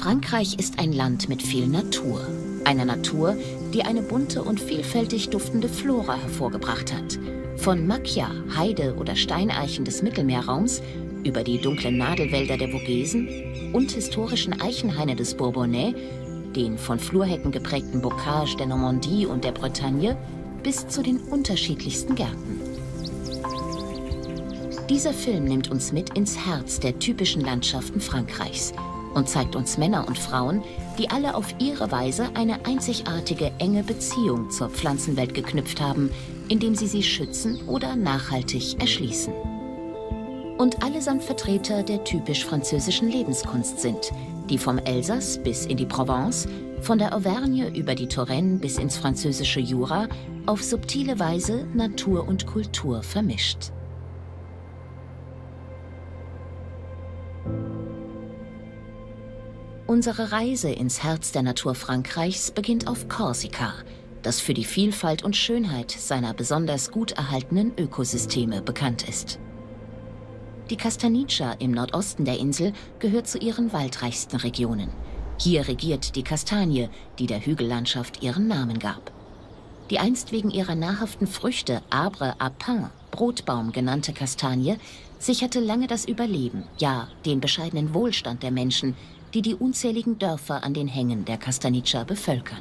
Frankreich ist ein Land mit viel Natur. Eine Natur, die eine bunte und vielfältig duftende Flora hervorgebracht hat. Von Macchia, Heide oder Steineichen des Mittelmeerraums über die dunklen Nadelwälder der Vogesen und historischen Eichenhaine des Bourbonnais, den von Flurhecken geprägten Bocage der Normandie und der Bretagne, bis zu den unterschiedlichsten Gärten. Dieser Film nimmt uns mit ins Herz der typischen Landschaften Frankreichs und zeigt uns Männer und Frauen, die alle auf ihre Weise eine einzigartige, enge Beziehung zur Pflanzenwelt geknüpft haben, indem sie schützen oder nachhaltig erschließen. Und allesamt Vertreter der typisch französischen Lebenskunst sind, die vom Elsass bis in die Provence, von der Auvergne über die Touraine bis ins französische Jura auf subtile Weise Natur und Kultur vermischt. Unsere Reise ins Herz der Natur Frankreichs beginnt auf Korsika, das für die Vielfalt und Schönheit seiner besonders gut erhaltenen Ökosysteme bekannt ist. Die Castagniccia im Nordosten der Insel gehört zu ihren waldreichsten Regionen. Hier regiert die Kastanie, die der Hügellandschaft ihren Namen gab. Die einst wegen ihrer nahrhaften Früchte Arbre à pain, Brotbaum genannte Kastanie, sicherte lange das Überleben, ja, den bescheidenen Wohlstand der Menschen, die die unzähligen Dörfer an den Hängen der Castagniccia bevölkern.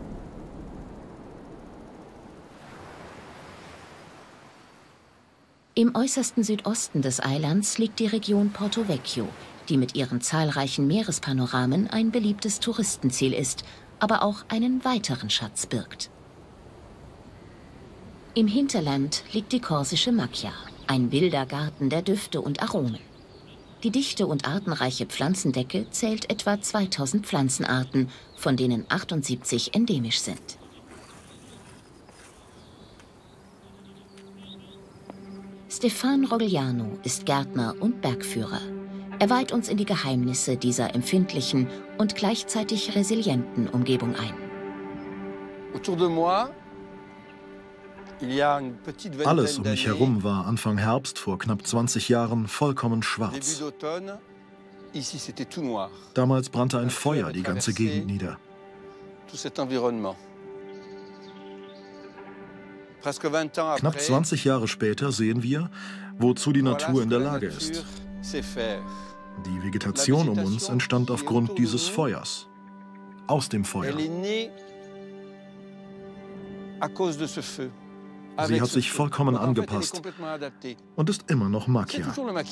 Im äußersten Südosten des Eilands liegt die Region Porto Vecchio, die mit ihren zahlreichen Meerespanoramen ein beliebtes Touristenziel ist, aber auch einen weiteren Schatz birgt. Im Hinterland liegt die korsische Macchia, ein wilder Garten der Düfte und Aromen. Die dichte und artenreiche Pflanzendecke zählt etwa 2000 Pflanzenarten, von denen 78 endemisch sind. Stéphane Rogliano ist Gärtner und Bergführer. Er weiht uns in die Geheimnisse dieser empfindlichen und gleichzeitig resilienten Umgebung ein. Alles um mich herum war Anfang Herbst vor knapp 20 Jahren vollkommen schwarz. Damals brannte ein Feuer die ganze Gegend nieder. Knapp 20 Jahre später sehen wir, wozu die Natur in der Lage ist. Die Vegetation um uns entstand aufgrund dieses Feuers. Aus dem Feuer. Sie hat sich vollkommen angepasst und ist immer noch Macchia.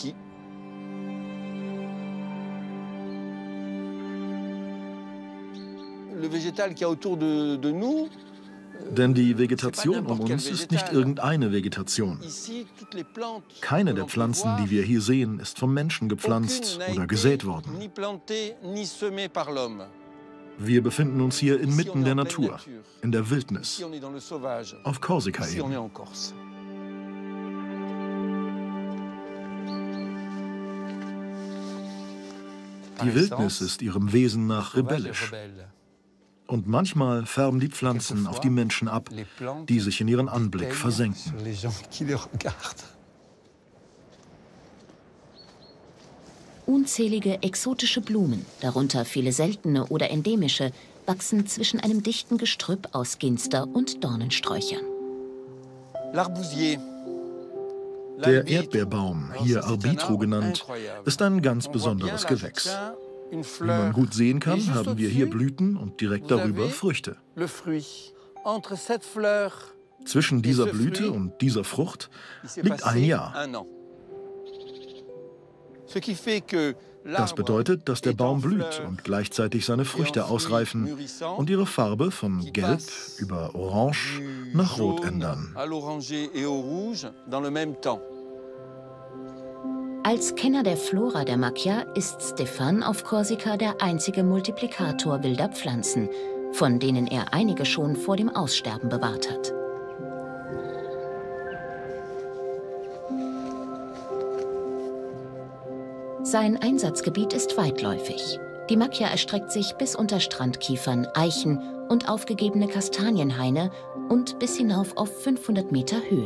Denn die Vegetation um uns ist nicht irgendeine Vegetation. Keine der Pflanzen, die wir hier sehen, ist vom Menschen gepflanzt oder gesät worden. Wir befinden uns hier inmitten der Natur, in der Wildnis, auf Korsika eben. Die Wildnis ist ihrem Wesen nach rebellisch. Und manchmal färben die Pflanzen auf die Menschen ab, die sich in ihren Anblick versenken. Unzählige exotische Blumen, darunter viele seltene oder endemische, wachsen zwischen einem dichten Gestrüpp aus Ginster- und Dornensträuchern. Der Erdbeerbaum, hier Arbitro genannt, ist ein ganz besonderes Gewächs. Wie man gut sehen kann, haben wir hier Blüten und direkt darüber Früchte. Zwischen dieser Blüte und dieser Frucht liegt ein Jahr. Das bedeutet, dass der Baum blüht und gleichzeitig seine Früchte ausreifen und ihre Farbe von gelb über orange nach rot ändern. Als Kenner der Flora der Macchia ist Stéphane auf Korsika der einzige Multiplikator wilder Pflanzen, von denen er einige schon vor dem Aussterben bewahrt hat. Sein Einsatzgebiet ist weitläufig. Die Macchia erstreckt sich bis unter Strandkiefern, Eichen und aufgegebene Kastanienhaine und bis hinauf auf 500 Meter Höhe.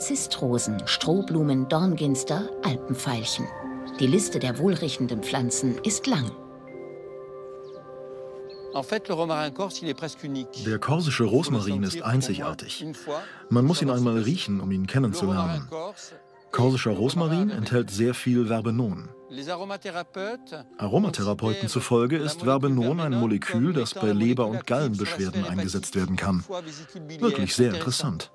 Narzissrosen, Strohblumen, Dornginster, Alpenveilchen. Die Liste der wohlriechenden Pflanzen ist lang. Der korsische Rosmarin ist einzigartig. Man muss ihn einmal riechen, um ihn kennenzulernen. Korsischer Rosmarin enthält sehr viel Verbenon. Aromatherapeuten zufolge ist Verbenon ein Molekül, das bei Leber- und Gallenbeschwerden eingesetzt werden kann. Wirklich sehr interessant.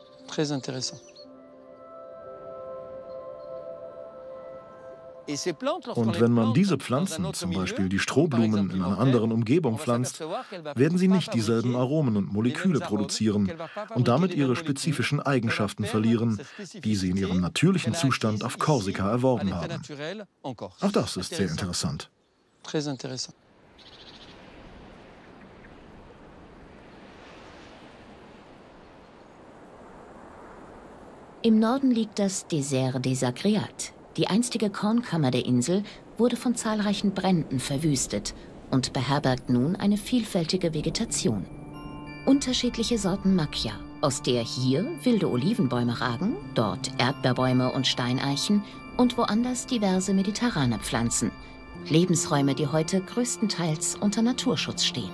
Und wenn man diese Pflanzen, zum Beispiel die Strohblumen, in einer anderen Umgebung pflanzt, werden sie nicht dieselben Aromen und Moleküle produzieren und damit ihre spezifischen Eigenschaften verlieren, die sie in ihrem natürlichen Zustand auf Korsika erworben haben. Auch das ist sehr interessant. Im Norden liegt das Désert des Agréats. Die einstige Kornkammer der Insel wurde von zahlreichen Bränden verwüstet und beherbergt nun eine vielfältige Vegetation. Unterschiedliche Sorten Macchia, aus der hier wilde Olivenbäume ragen, dort Erdbeerbäume und Steineichen und woanders diverse mediterrane Pflanzen. Lebensräume, die heute größtenteils unter Naturschutz stehen.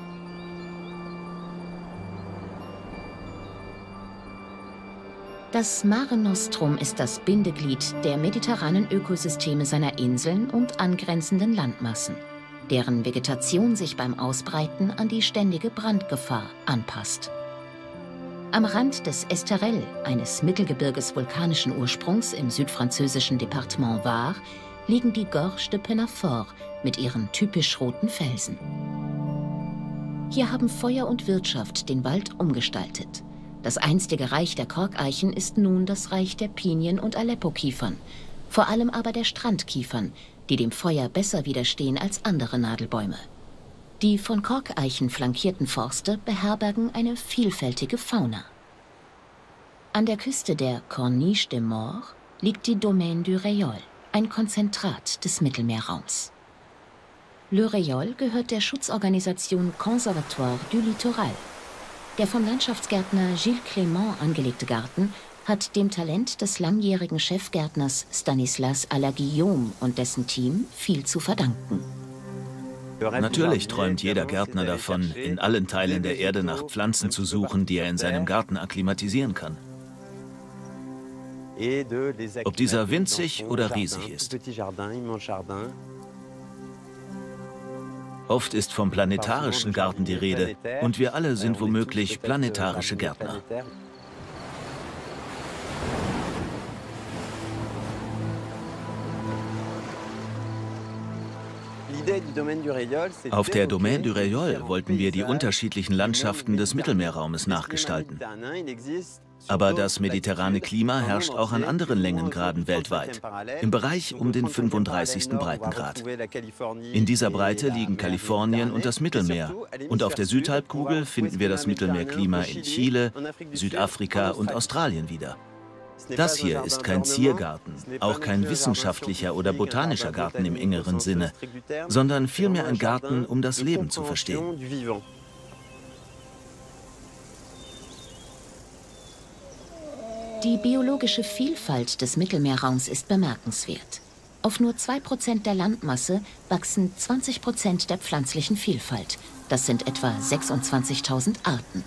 Das Mare Nostrum ist das Bindeglied der mediterranen Ökosysteme seiner Inseln und angrenzenden Landmassen, deren Vegetation sich beim Ausbreiten an die ständige Brandgefahr anpasst. Am Rand des Esterel, eines Mittelgebirges vulkanischen Ursprungs im südfranzösischen Departement Var, liegen die Gorges de Penafort mit ihren typisch roten Felsen. Hier haben Feuer und Wirtschaft den Wald umgestaltet. Das einstige Reich der Korkeichen ist nun das Reich der Pinien- und Aleppo-Kiefern, vor allem aber der Strandkiefern, die dem Feuer besser widerstehen als andere Nadelbäume. Die von Korkeichen flankierten Forste beherbergen eine vielfältige Fauna. An der Küste der Corniche des Morts liegt die Domaine du Rayol, ein Konzentrat des Mittelmeerraums. Le Rayol gehört der Schutzorganisation Conservatoire du Littoral. Der vom Landschaftsgärtner Gilles Clément angelegte Garten hat dem Talent des langjährigen Chefgärtners Stanislas Allaguillaume und dessen Team viel zu verdanken. Natürlich träumt jeder Gärtner davon, in allen Teilen der Erde nach Pflanzen zu suchen, die er in seinem Garten akklimatisieren kann. Ob dieser winzig oder riesig ist. Oft ist vom planetarischen Garten die Rede und wir alle sind womöglich planetarische Gärtner. Auf der Domaine du Rayol wollten wir die unterschiedlichen Landschaften des Mittelmeerraumes nachgestalten. Aber das mediterrane Klima herrscht auch an anderen Längengraden weltweit, im Bereich um den 35. Breitengrad. In dieser Breite liegen Kalifornien und das Mittelmeer. Und auf der Südhalbkugel finden wir das Mittelmeerklima in Chile, Südafrika und Australien wieder. Das hier ist kein Ziergarten, auch kein wissenschaftlicher oder botanischer Garten im engeren Sinne, sondern vielmehr ein Garten, um das Leben zu verstehen. Die biologische Vielfalt des Mittelmeerraums ist bemerkenswert. Auf nur 2% der Landmasse wachsen 20% der pflanzlichen Vielfalt. Das sind etwa 26.000 Arten.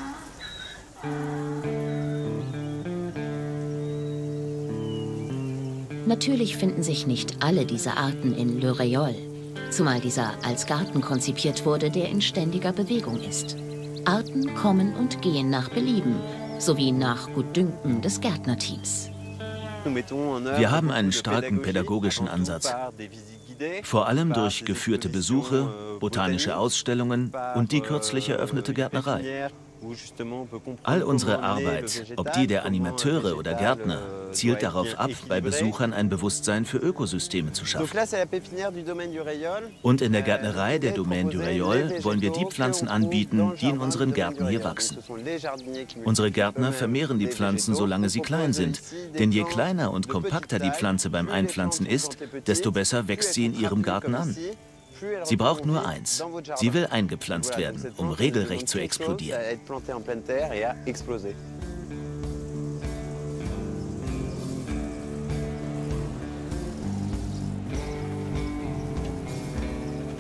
Natürlich finden sich nicht alle diese Arten in Le Rayol, zumal dieser als Garten konzipiert wurde, der in ständiger Bewegung ist. Arten kommen und gehen nach Belieben, sowie nach Gutdünken des Gärtnerteams. Wir haben einen starken pädagogischen Ansatz, vor allem durch geführte Besuche, botanische Ausstellungen und die kürzlich eröffnete Gärtnerei. All unsere Arbeit, ob die der Animateure oder Gärtner, zielt darauf ab, bei Besuchern ein Bewusstsein für Ökosysteme zu schaffen. Und in der Gärtnerei der Domaine du Rayol wollen wir die Pflanzen anbieten, die in unseren Gärten hier wachsen. Unsere Gärtner vermehren die Pflanzen, solange sie klein sind. Denn je kleiner und kompakter die Pflanze beim Einpflanzen ist, desto besser wächst sie in ihrem Garten an. Sie braucht nur eins. Sie will eingepflanzt werden, um regelrecht zu explodieren.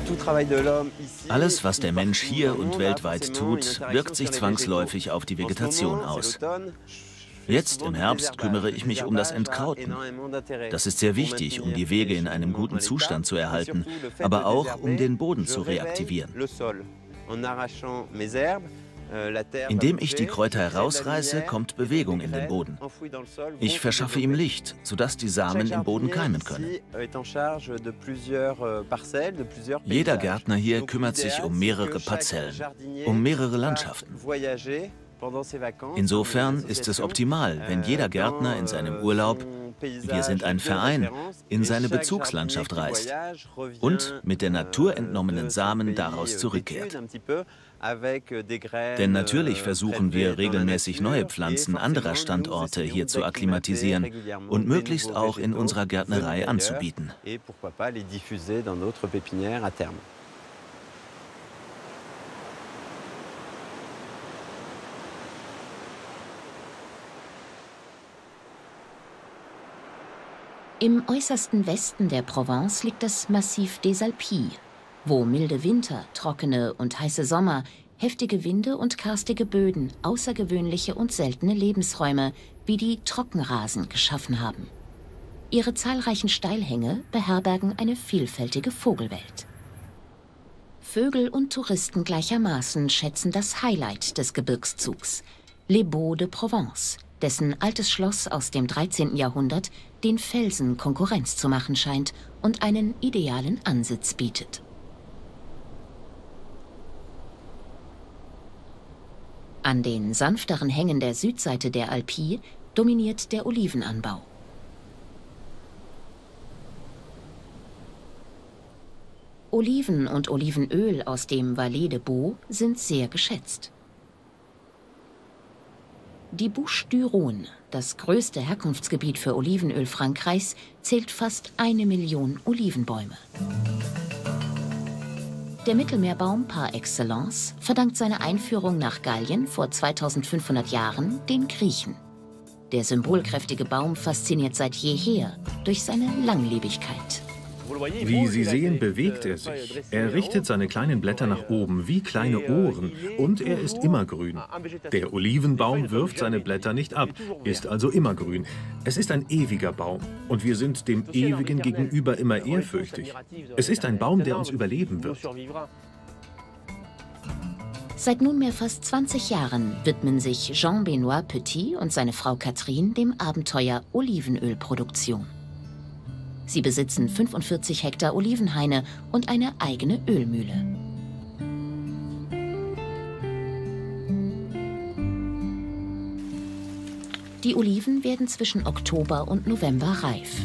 Alles, was der Mensch hier und weltweit tut, wirkt sich zwangsläufig auf die Vegetation aus. Jetzt im Herbst kümmere ich mich um das Entkrauten. Das ist sehr wichtig, um die Wege in einem guten Zustand zu erhalten, aber auch um den Boden zu reaktivieren. Indem ich die Kräuter herausreiße, kommt Bewegung in den Boden. Ich verschaffe ihm Licht, sodass die Samen im Boden keimen können. Jeder Gärtner hier kümmert sich um mehrere Parzellen, um mehrere Landschaften. Insofern ist es optimal, wenn jeder Gärtner in seinem Urlaub, wir sind ein Verein, in seine Bezugslandschaft reist und mit der Natur entnommenen Samen daraus zurückkehrt. Denn natürlich versuchen wir regelmäßig neue Pflanzen anderer Standorte hier zu akklimatisieren und möglichst auch in unserer Gärtnerei anzubieten. Im äußersten Westen der Provence liegt das Massif des Alpilles, wo milde Winter, trockene und heiße Sommer, heftige Winde und karstige Böden außergewöhnliche und seltene Lebensräume wie die Trockenrasen geschaffen haben. Ihre zahlreichen Steilhänge beherbergen eine vielfältige Vogelwelt. Vögel und Touristen gleichermaßen schätzen das Highlight des Gebirgszugs, Les Baux de Provence, dessen altes Schloss aus dem 13. Jahrhundert den Felsen Konkurrenz zu machen scheint und einen idealen Ansitz bietet. An den sanfteren Hängen der Südseite der Alpilles dominiert der Olivenanbau. Oliven und Olivenöl aus dem Valais de Baux sind sehr geschätzt. Die Bouches du Rhône, das größte Herkunftsgebiet für Olivenöl Frankreichs, zählt fast 1 Million Olivenbäume. Der Mittelmeerbaum par excellence verdankt seine Einführung nach Gallien vor 2500 Jahren den Griechen. Der symbolkräftige Baum fasziniert seit jeher durch seine Langlebigkeit. Wie Sie sehen, bewegt er sich. Er richtet seine kleinen Blätter nach oben wie kleine Ohren und er ist immergrün. Der Olivenbaum wirft seine Blätter nicht ab, ist also immergrün. Es ist ein ewiger Baum und wir sind dem Ewigen gegenüber immer ehrfürchtig. Es ist ein Baum, der uns überleben wird. Seit nunmehr fast 20 Jahren widmen sich Jean-Benoît Petit und seine Frau Catherine dem Abenteuer Olivenölproduktion. Sie besitzen 45 Hektar Olivenhaine und eine eigene Ölmühle. Die Oliven werden zwischen Oktober und November reif.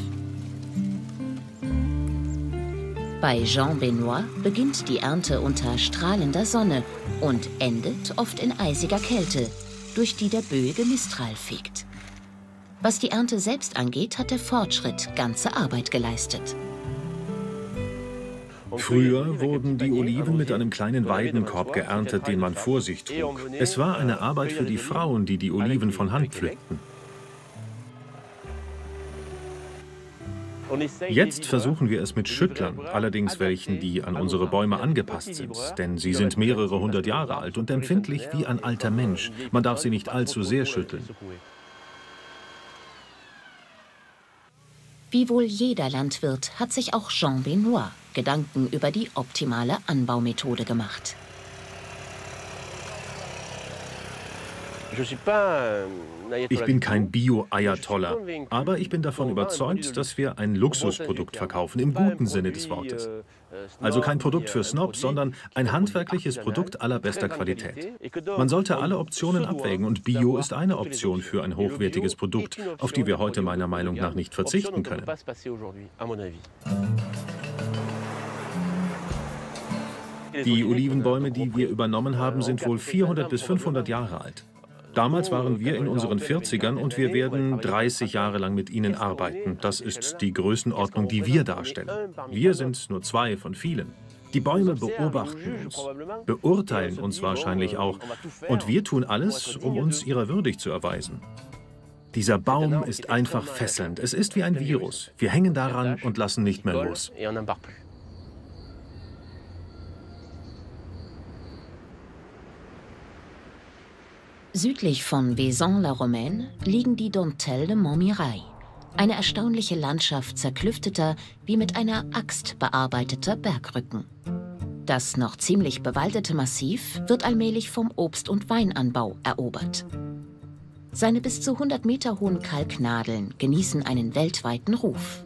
Bei Jean-Benoît beginnt die Ernte unter strahlender Sonne und endet oft in eisiger Kälte, durch die der böige Mistral fegt. Was die Ernte selbst angeht, hat der Fortschritt ganze Arbeit geleistet. Früher wurden die Oliven mit einem kleinen Weidenkorb geerntet, den man vor sich trug. Es war eine Arbeit für die Frauen, die die Oliven von Hand pflückten. Jetzt versuchen wir es mit Schüttlern, allerdings welchen, die an unsere Bäume angepasst sind. Denn sie sind mehrere hundert Jahre alt und empfindlich wie ein alter Mensch. Man darf sie nicht allzu sehr schütteln. Wie wohl jeder Landwirt hat sich auch Jean-Benoît Gedanken über die optimale Anbaumethode gemacht. Ich bin kein Bio-Ayatollah, aber ich bin davon überzeugt, dass wir ein Luxusprodukt verkaufen, im guten Sinne des Wortes. Also kein Produkt für Snobs, sondern ein handwerkliches Produkt allerbester Qualität. Man sollte alle Optionen abwägen und Bio ist eine Option für ein hochwertiges Produkt, auf die wir heute meiner Meinung nach nicht verzichten können. Die Olivenbäume, die wir übernommen haben, sind wohl 400 bis 500 Jahre alt. Damals waren wir in unseren 40ern und wir werden 30 Jahre lang mit ihnen arbeiten. Das ist die Größenordnung, die wir darstellen. Wir sind nur 2 von vielen. Die Bäume beobachten uns, beurteilen uns wahrscheinlich auch. Und wir tun alles, um uns ihrer würdig zu erweisen. Dieser Baum ist einfach fesselnd. Es ist wie ein Virus. Wir hängen daran und lassen nicht mehr los. Südlich von Vaison-la-Romaine liegen die Dentelles de Montmirail, eine erstaunliche Landschaft zerklüfteter, wie mit einer Axt bearbeiteter Bergrücken. Das noch ziemlich bewaldete Massiv wird allmählich vom Obst- und Weinanbau erobert. Seine bis zu 100 Meter hohen Kalknadeln genießen einen weltweiten Ruf.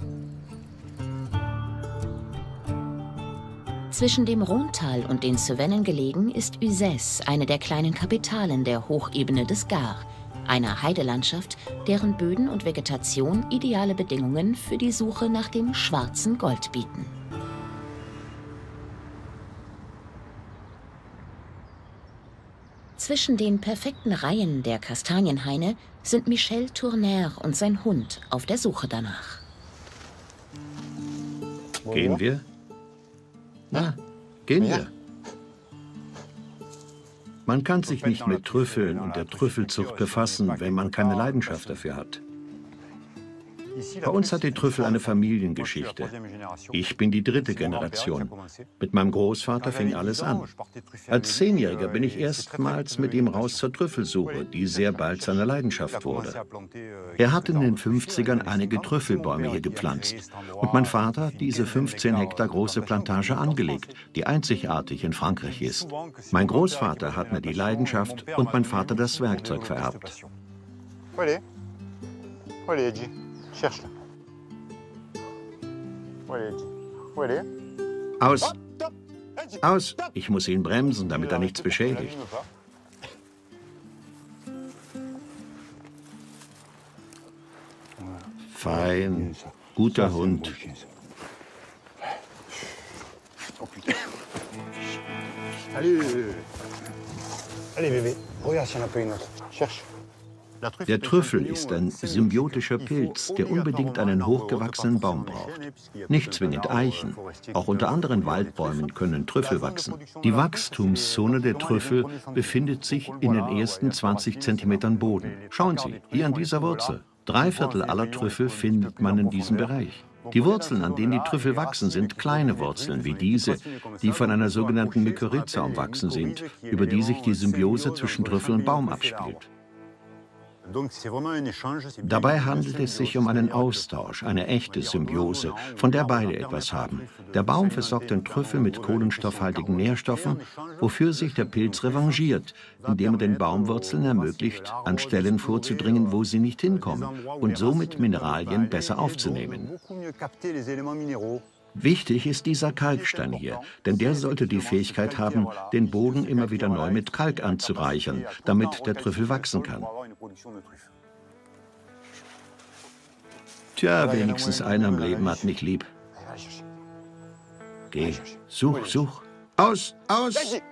Zwischen dem Rhônetal und den Cevennen gelegen ist Uzès, eine der kleinen Kapitalen der Hochebene des Gard, einer Heidelandschaft, deren Böden und Vegetation ideale Bedingungen für die Suche nach dem schwarzen Gold bieten. Zwischen den perfekten Reihen der Kastanienhaine sind Michel Tournaire und sein Hund auf der Suche danach. Gehen wir? Na, gehen wir. Man kann sich nicht mit Trüffeln und der Trüffelzucht befassen, wenn man keine Leidenschaft dafür hat. Bei uns hat die Trüffel eine Familiengeschichte. Ich bin die 3. Generation. Mit meinem Großvater fing alles an. Als 10-Jähriger bin ich erstmals mit ihm raus zur Trüffelsuche, die sehr bald seine Leidenschaft wurde. Er hat in den 50ern einige Trüffelbäume hier gepflanzt. Und mein Vater hat diese 15 Hektar große Plantage angelegt, die einzigartig in Frankreich ist. Mein Großvater hat mir die Leidenschaft und mein Vater das Werkzeug vererbt. Aus! Aus! Ich muss ihn bremsen, damit er nichts beschädigt. Fein, guter Hund. Der Trüffel ist ein symbiotischer Pilz, der unbedingt einen hochgewachsenen Baum braucht. Nicht zwingend Eichen. Auch unter anderen Waldbäumen können Trüffel wachsen. Die Wachstumszone der Trüffel befindet sich in den ersten 20 Zentimetern Boden. Schauen Sie, hier an dieser Wurzel. 3/4 aller Trüffel findet man in diesem Bereich. Die Wurzeln, an denen die Trüffel wachsen, sind kleine Wurzeln wie diese, die von einer sogenannten Mykorrhiza umwachsen sind, über die sich die Symbiose zwischen Trüffel und Baum abspielt. Dabei handelt es sich um einen Austausch, eine echte Symbiose, von der beide etwas haben. Der Baum versorgt den Trüffel mit kohlenstoffhaltigen Nährstoffen, wofür sich der Pilz revanchiert, indem er den Baumwurzeln ermöglicht, an Stellen vorzudringen, wo sie nicht hinkommen und somit Mineralien besser aufzunehmen. Wichtig ist dieser Kalkstein hier, denn der sollte die Fähigkeit haben, den Boden immer wieder neu mit Kalk anzureichern, damit der Trüffel wachsen kann. Tja, wenigstens einer im Leben hat mich lieb. Geh, such, such. Aus, aus!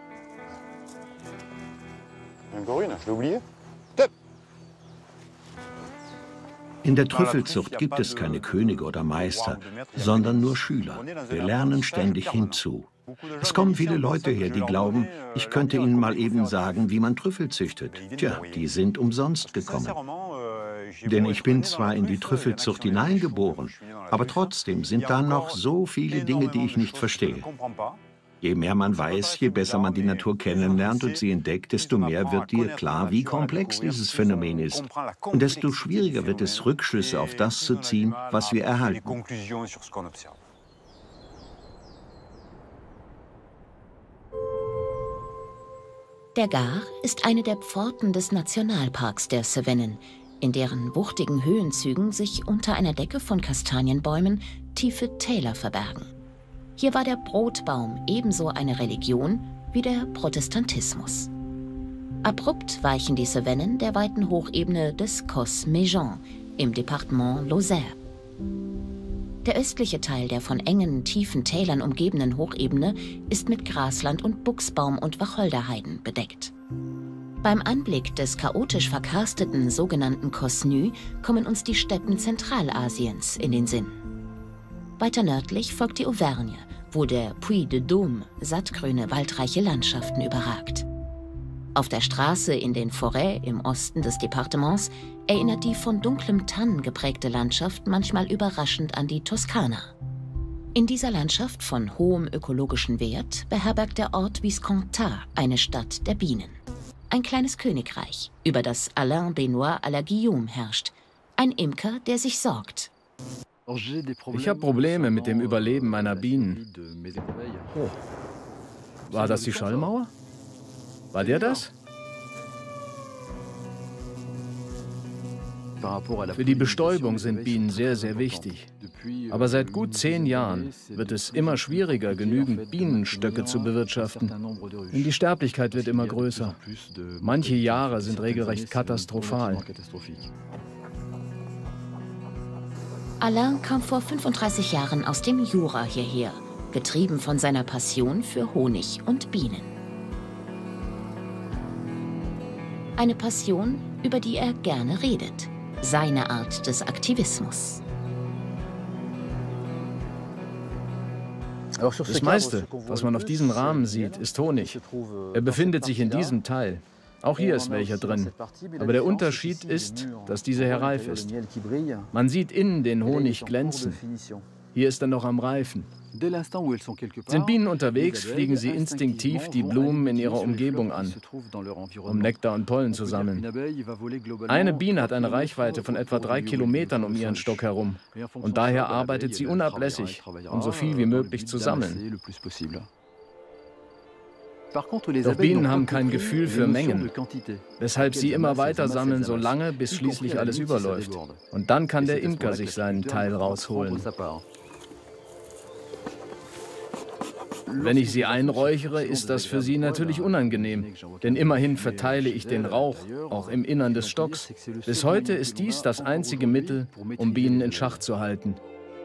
In der Trüffelzucht gibt es keine Könige oder Meister, sondern nur Schüler. Wir lernen ständig hinzu. Es kommen viele Leute her, die glauben, ich könnte ihnen mal eben sagen, wie man Trüffel züchtet. Tja, die sind umsonst gekommen. Denn ich bin zwar in die Trüffelzucht hineingeboren, aber trotzdem sind da noch so viele Dinge, die ich nicht verstehe. Je mehr man weiß, je besser man die Natur kennenlernt und sie entdeckt, desto mehr wird dir klar, wie komplex dieses Phänomen ist. Und desto schwieriger wird es, Rückschlüsse auf das zu ziehen, was wir erhalten. Der Gard ist eine der Pforten des Nationalparks der Cevennen, in deren wuchtigen Höhenzügen sich unter einer Decke von Kastanienbäumen tiefe Täler verbergen. Hier war der Brotbaum ebenso eine Religion wie der Protestantismus. Abrupt weichen die Cevennen der weiten Hochebene des Causse-Méjean im Departement Lozère. Der östliche Teil der von engen, tiefen Tälern umgebenen Hochebene ist mit Grasland und Buchsbaum- und Wacholderheiden bedeckt. Beim Anblick des chaotisch verkarsteten sogenannten Causse-Nu kommen uns die Steppen Zentralasiens in den Sinn. Weiter nördlich folgt die Auvergne, wo der Puy de Dôme sattgrüne, waldreiche Landschaften überragt. Auf der Straße in den Forêts im Osten des Departements erinnert die von dunklem Tannen geprägte Landschaft manchmal überraschend an die Toskana. In dieser Landschaft von hohem ökologischen Wert beherbergt der Ort Viscontat eine Stadt der Bienen. ein kleines Königreich, über das Alain Benoit à la Guillaume herrscht. Ein Imker, der sich sorgt. Ich habe Probleme mit dem Überleben meiner Bienen. Oh. War das die Schallmauer? War der das? Für die Bestäubung sind Bienen sehr, sehr wichtig. Aber seit gut 10 Jahren wird es immer schwieriger, genügend Bienenstöcke zu bewirtschaften. Denn die Sterblichkeit wird immer größer. Manche Jahre sind regelrecht katastrophal. Alain kam vor 35 Jahren aus dem Jura hierher, getrieben von seiner Passion für Honig und Bienen. Eine Passion, über die er gerne redet. Seine Art des Aktivismus. Das meiste, was man auf diesem Rahmen sieht, ist Honig. Er befindet sich in diesem Teil. Auch hier ist welcher drin. Aber der Unterschied ist, dass diese hier reif ist. Man sieht innen den Honig glänzen. Hier ist er noch am Reifen. Sind Bienen unterwegs, fliegen sie instinktiv die Blumen in ihrer Umgebung an, um Nektar und Pollen zu sammeln. Eine Biene hat eine Reichweite von etwa 3 Kilometern um ihren Stock herum. Und daher arbeitet sie unablässig, um so viel wie möglich zu sammeln. Doch Bienen haben kein Gefühl für Mengen, weshalb sie immer weiter sammeln, so lange, bis schließlich alles überläuft. Und dann kann der Imker sich seinen Teil rausholen. Wenn ich sie einräuchere, ist das für sie natürlich unangenehm, denn immerhin verteile ich den Rauch, auch im Innern des Stocks. Bis heute ist dies das einzige Mittel, um Bienen in Schach zu halten.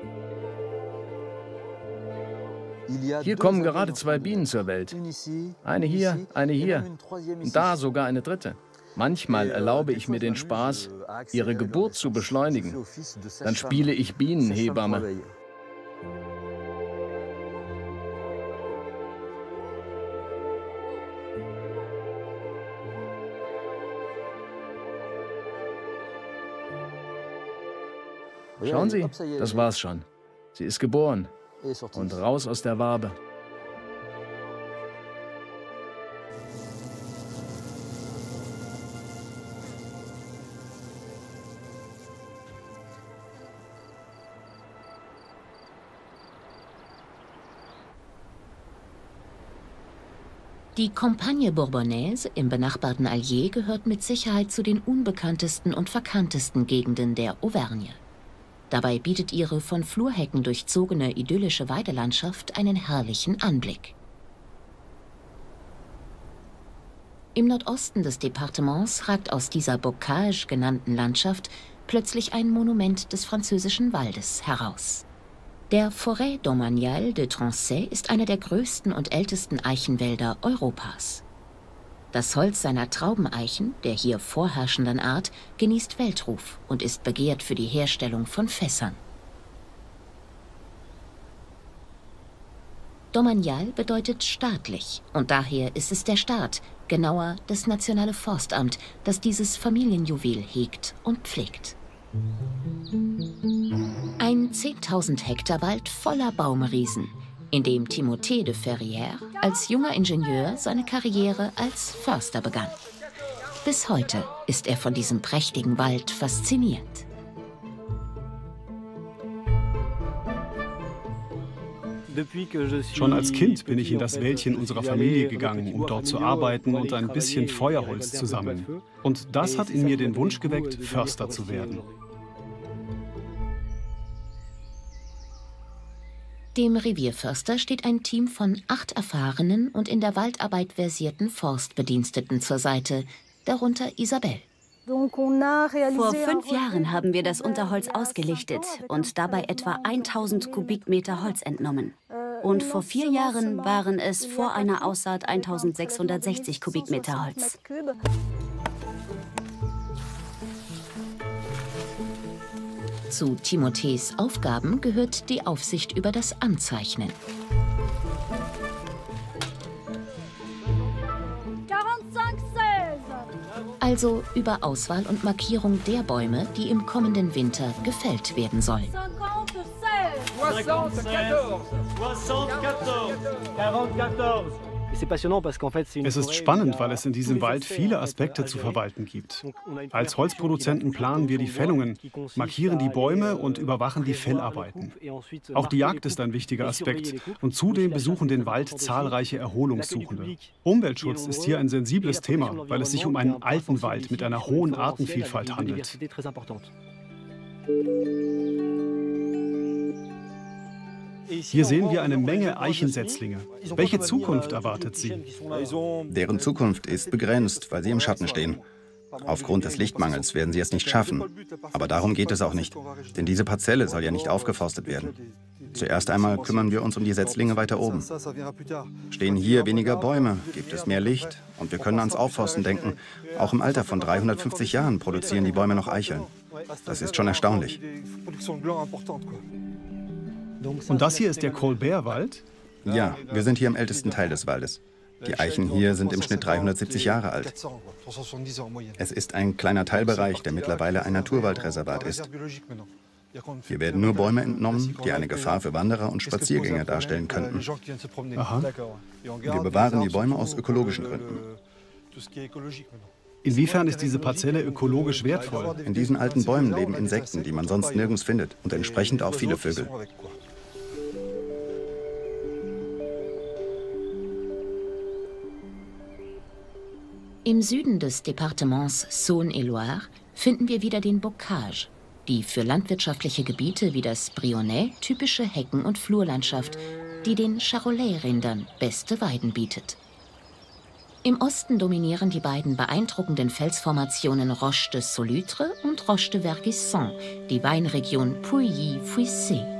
Hier kommen gerade 2 Bienen zur Welt. Eine hier und da sogar eine dritte. Manchmal erlaube ich mir den Spaß, ihre Geburt zu beschleunigen. Dann spiele ich Bienenhebamme. Schauen Sie, das war's schon. Sie ist geboren. Und raus aus der Wabe. Die Campagne Bourbonnaise im benachbarten Allier gehört mit Sicherheit zu den unbekanntesten und verkanntesten Gegenden der Auvergne. Dabei bietet ihre von Flurhecken durchzogene idyllische Weidelandschaft einen herrlichen Anblick. Im Nordosten des Departements ragt aus dieser Bocage genannten Landschaft plötzlich ein Monument des französischen Waldes heraus. Der Forêt domaniale de Trancet ist einer der größten und ältesten Eichenwälder Europas. Das Holz seiner Traubeneichen, der hier vorherrschenden Art, genießt Weltruf und ist begehrt für die Herstellung von Fässern. Domanial bedeutet staatlich und daher ist es der Staat, genauer das Nationale Forstamt, das dieses Familienjuwel hegt und pflegt. Ein 10.000 Hektar Wald voller Baumriesen, in dem Timothée de Ferrière als junger Ingenieur seine Karriere als Förster begann. Bis heute ist er von diesem prächtigen Wald fasziniert. Schon als Kind bin ich in das Wäldchen unserer Familie gegangen, um dort zu arbeiten und ein bisschen Feuerholz zu sammeln. Und das hat in mir den Wunsch geweckt, Förster zu werden. Dem Revierförster steht ein Team von 8 erfahrenen und in der Waldarbeit versierten Forstbediensteten zur Seite, darunter Isabelle. Vor 5 Jahren haben wir das Unterholz ausgelichtet und dabei etwa 1000 Kubikmeter Holz entnommen. Und vor 4 Jahren waren es vor einer Aussaat 1660 Kubikmeter Holz. Zu Timothées Aufgaben gehört die Aufsicht über das Anzeichnen. Also über Auswahl und Markierung der Bäume, die im kommenden Winter gefällt werden sollen. 74, 74, 44, Es ist spannend, weil es in diesem Wald viele Aspekte zu verwalten gibt. Als Holzproduzenten planen wir die Fällungen, markieren die Bäume und überwachen die Fellarbeiten. Auch die Jagd ist ein wichtiger Aspekt und zudem besuchen den Wald zahlreiche Erholungssuchende. Umweltschutz ist hier ein sensibles Thema, weil es sich um einen alten Wald mit einer hohen Artenvielfalt handelt. Hier sehen wir eine Menge Eichensetzlinge. Welche Zukunft erwartet sie? Deren Zukunft ist begrenzt, weil sie im Schatten stehen. Aufgrund des Lichtmangels werden sie es nicht schaffen. Aber darum geht es auch nicht, denn diese Parzelle soll ja nicht aufgeforstet werden. Zuerst einmal kümmern wir uns um die Setzlinge weiter oben. Stehen hier weniger Bäume, gibt es mehr Licht und wir können ans Aufforsten denken. Auch im Alter von 350 Jahren produzieren die Bäume noch Eicheln. Das ist schon erstaunlich. Und das hier ist der Colbert-Wald? Ja, wir sind hier im ältesten Teil des Waldes. Die Eichen hier sind im Schnitt 370 Jahre alt. Es ist ein kleiner Teilbereich, der mittlerweile ein Naturwaldreservat ist. Hier werden nur Bäume entnommen, die eine Gefahr für Wanderer und Spaziergänger darstellen könnten. Aha. Wir bewahren die Bäume aus ökologischen Gründen. Inwiefern ist diese Parzelle ökologisch wertvoll? In diesen alten Bäumen leben Insekten, die man sonst nirgends findet, und entsprechend auch viele Vögel. Im Süden des Departements Saône-et-Loire finden wir wieder den Bocage, die für landwirtschaftliche Gebiete wie das Brionnais typische Hecken- und Flurlandschaft, die den Charolais-Rindern beste Weiden bietet. Im Osten dominieren die beiden beeindruckenden Felsformationen Roche de Solutre und Roche de Vergisson, die Weinregion Pouilly-Fuissé.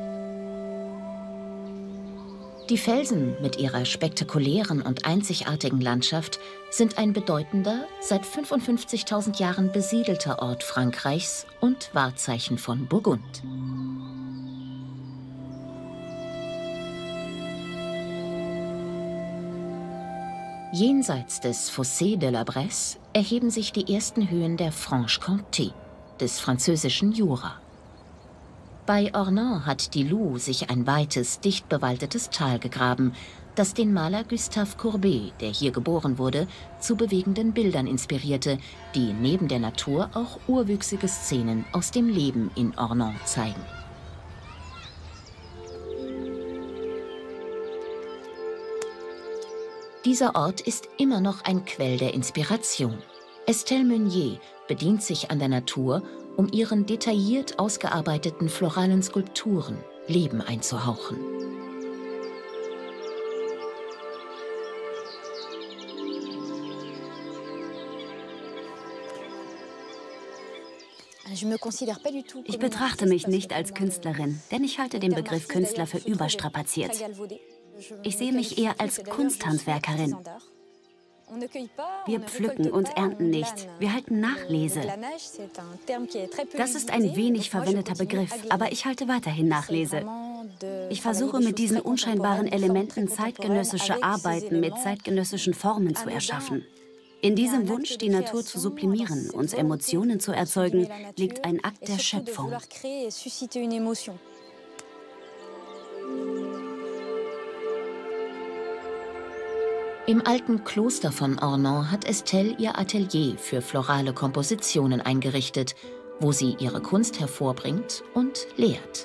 Die Felsen mit ihrer spektakulären und einzigartigen Landschaft sind ein bedeutender, seit 55.000 Jahren besiedelter Ort Frankreichs und Wahrzeichen von Burgund. Jenseits des Fossé de la Bresse erheben sich die ersten Höhen der Franche-Comté, des französischen Jura. Bei Ornans hat die Louh sich ein weites, dicht bewaldetes Tal gegraben, das den Maler Gustave Courbet, der hier geboren wurde, zu bewegenden Bildern inspirierte, die neben der Natur auch urwüchsige Szenen aus dem Leben in Ornans zeigen. Dieser Ort ist immer noch ein Quell der Inspiration. Estelle Meunier bedient sich an der Natur, um ihren detailliert ausgearbeiteten floralen Skulpturen Leben einzuhauchen. Ich betrachte mich nicht als Künstlerin, denn ich halte den Begriff Künstler für überstrapaziert. Ich sehe mich eher als Kunsthandwerkerin. Wir pflücken und ernten nicht. Wir halten Nachlese. Das ist ein wenig verwendeter Begriff, aber ich halte weiterhin Nachlese. Ich versuche mit diesen unscheinbaren Elementen zeitgenössische Arbeiten mit zeitgenössischen Formen zu erschaffen. In diesem Wunsch, die Natur zu sublimieren und Emotionen zu erzeugen, liegt ein Akt der Schöpfung. Im alten Kloster von Ornans hat Estelle ihr Atelier für florale Kompositionen eingerichtet, wo sie ihre Kunst hervorbringt und lehrt.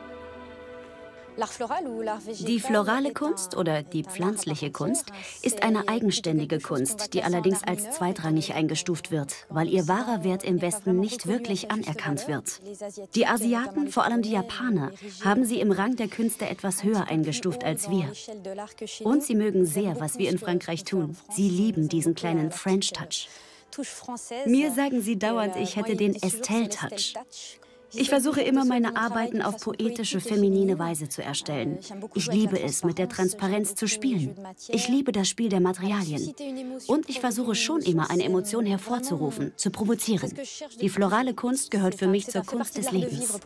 Die florale Kunst oder die pflanzliche Kunst ist eine eigenständige Kunst, die allerdings als zweitrangig eingestuft wird, weil ihr wahrer Wert im Westen nicht wirklich anerkannt wird. Die Asiaten, vor allem die Japaner, haben sie im Rang der Künste etwas höher eingestuft als wir. Und sie mögen sehr, was wir in Frankreich tun. Sie lieben diesen kleinen French Touch. Mir sagen sie dauernd, ich hätte den Estelle-Touch. Ich versuche immer, meine Arbeiten auf poetische, feminine Weise zu erstellen. Ich liebe es, mit der Transparenz zu spielen. Ich liebe das Spiel der Materialien. Und ich versuche schon immer, eine Emotion hervorzurufen, zu provozieren. Die florale Kunst gehört für mich zur Kunst des Lebens.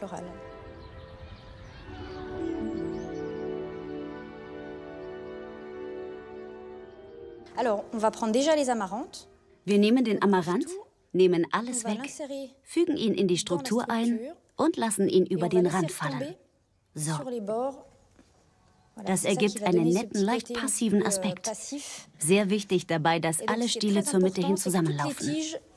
Wir nehmen den Amaranth, nehmen alles weg, fügen ihn in die Struktur ein und lassen ihn über den Rand fallen. So. Das ergibt einen netten, leicht passiven Aspekt. Sehr wichtig dabei, dass alle Stiele zur Mitte hin zusammenlaufen.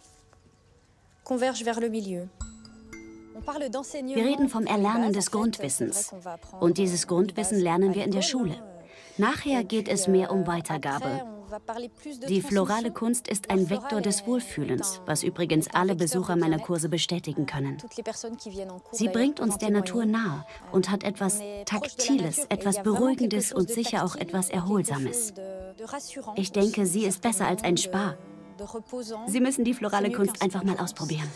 Wir reden vom Erlernen des Grundwissens. Und dieses Grundwissen lernen wir in der Schule. Nachher geht es mehr um Weitergabe. Die florale Kunst ist ein Vektor des Wohlfühlens, was übrigens alle Besucher meiner Kurse bestätigen können. Sie bringt uns der Natur nahe und hat etwas Taktiles, etwas Beruhigendes und sicher auch etwas Erholsames. Ich denke, sie ist besser als ein Spa. Sie müssen die florale Kunst einfach mal ausprobieren.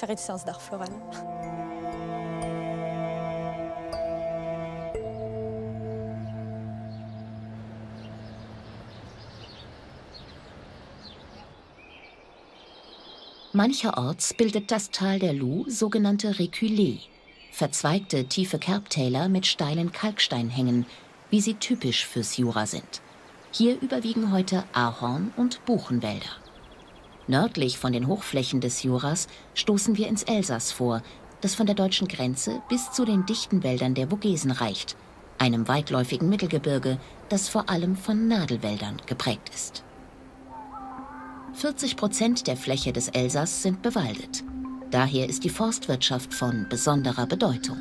Mancherorts bildet das Tal der Loups sogenannte Reculées, verzweigte tiefe Kerbtäler mit steilen Kalksteinhängen, wie sie typisch fürs Jura sind. Hier überwiegen heute Ahorn- und Buchenwälder. Nördlich von den Hochflächen des Juras stoßen wir ins Elsass vor, das von der deutschen Grenze bis zu den dichten Wäldern der Vogesen reicht, einem weitläufigen Mittelgebirge, das vor allem von Nadelwäldern geprägt ist. 40% der Fläche des Elsass sind bewaldet. Daher ist die Forstwirtschaft von besonderer Bedeutung.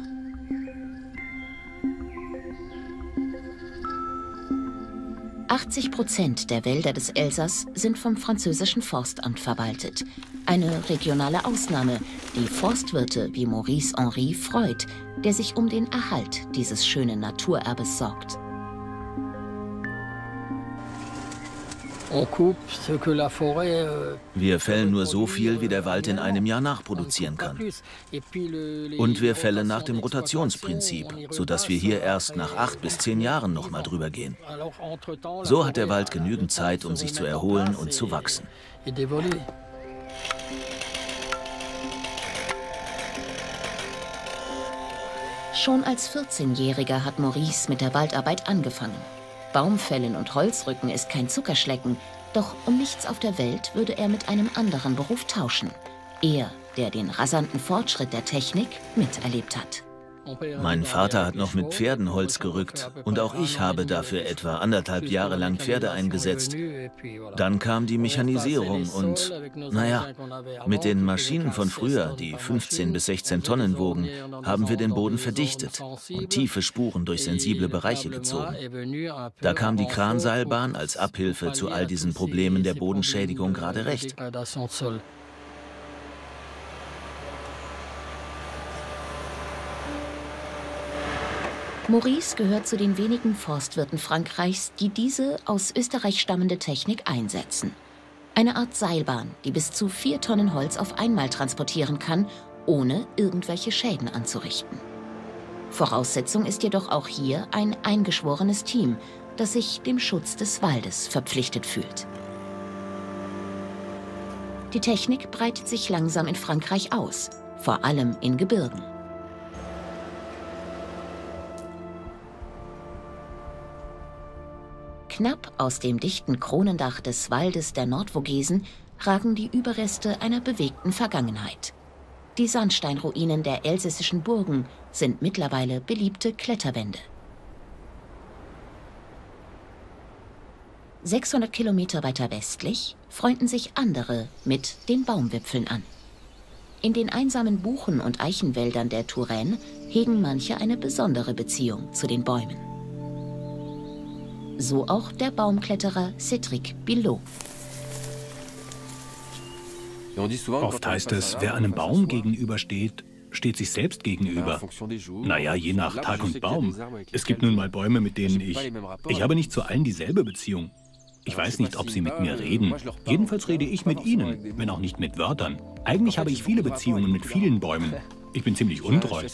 ,80% der Wälder des Elsass sind vom französischen Forstamt verwaltet. Eine regionale Ausnahme, die Forstwirte wie Maurice Henry freut, der sich um den Erhalt dieses schönen Naturerbes sorgt. Wir fällen nur so viel, wie der Wald in einem Jahr nachproduzieren kann. Und wir fällen nach dem Rotationsprinzip, sodass wir hier erst nach 8 bis 10 Jahren nochmal drüber gehen. So hat der Wald genügend Zeit, um sich zu erholen und zu wachsen. Schon als 14-Jähriger hat Maurice mit der Waldarbeit angefangen. Baumfällen und Holzrücken ist kein Zuckerschlecken, doch um nichts auf der Welt würde er mit einem anderen Beruf tauschen. Er, der den rasanten Fortschritt der Technik miterlebt hat. Mein Vater hat noch mit Pferden Holz gerückt und auch ich habe dafür etwa 1,5 Jahre lang Pferde eingesetzt. Dann kam die Mechanisierung und, naja, mit den Maschinen von früher, die 15 bis 16 Tonnen wogen, haben wir den Boden verdichtet und tiefe Spuren durch sensible Bereiche gezogen. Da kam die Kranseilbahn als Abhilfe zu all diesen Problemen der Bodenschädigung gerade recht. Maurice gehört zu den wenigen Forstwirten Frankreichs, die diese aus Österreich stammende Technik einsetzen. Eine Art Seilbahn, die bis zu 4 Tonnen Holz auf einmal transportieren kann, ohne irgendwelche Schäden anzurichten. Voraussetzung ist jedoch auch hier ein eingeschworenes Team, das sich dem Schutz des Waldes verpflichtet fühlt. Die Technik breitet sich langsam in Frankreich aus, vor allem in Gebirgen. Knapp aus dem dichten Kronendach des Waldes der Nordvogesen ragen die Überreste einer bewegten Vergangenheit. Die Sandsteinruinen der elsässischen Burgen sind mittlerweile beliebte Kletterwände. 600 Kilometer weiter westlich freunden sich andere mit den Baumwipfeln an. In den einsamen Buchen- und Eichenwäldern der Touraine hegen manche eine besondere Beziehung zu den Bäumen. So auch der Baumkletterer Cédric Billot. Oft heißt es, wer einem Baum gegenübersteht, steht sich selbst gegenüber. Naja, je nach Tag und Baum. Es gibt nun mal Bäume, mit denen ich habe nicht zu allen dieselbe Beziehung. Ich weiß nicht, ob sie mit mir reden. Jedenfalls rede ich mit ihnen, wenn auch nicht mit Wörtern. Eigentlich habe ich viele Beziehungen mit vielen Bäumen. Ich bin ziemlich untreu.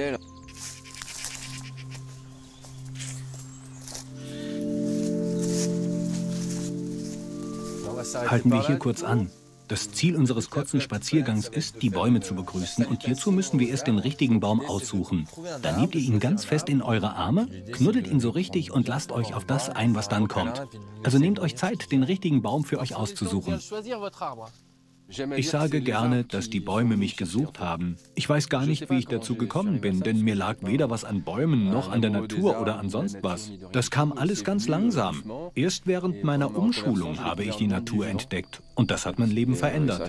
Halten wir hier kurz an. Das Ziel unseres kurzen Spaziergangs ist, die Bäume zu begrüßen, und hierzu müssen wir erst den richtigen Baum aussuchen. Dann nehmt ihr ihn ganz fest in eure Arme, knuddelt ihn so richtig und lasst euch auf das ein, was dann kommt. Also nehmt euch Zeit, den richtigen Baum für euch auszusuchen. Ich sage gerne, dass die Bäume mich gesucht haben. Ich weiß gar nicht, wie ich dazu gekommen bin, denn mir lag weder was an Bäumen noch an der Natur oder an sonst was. Das kam alles ganz langsam. Erst während meiner Umschulung habe ich die Natur entdeckt und das hat mein Leben verändert.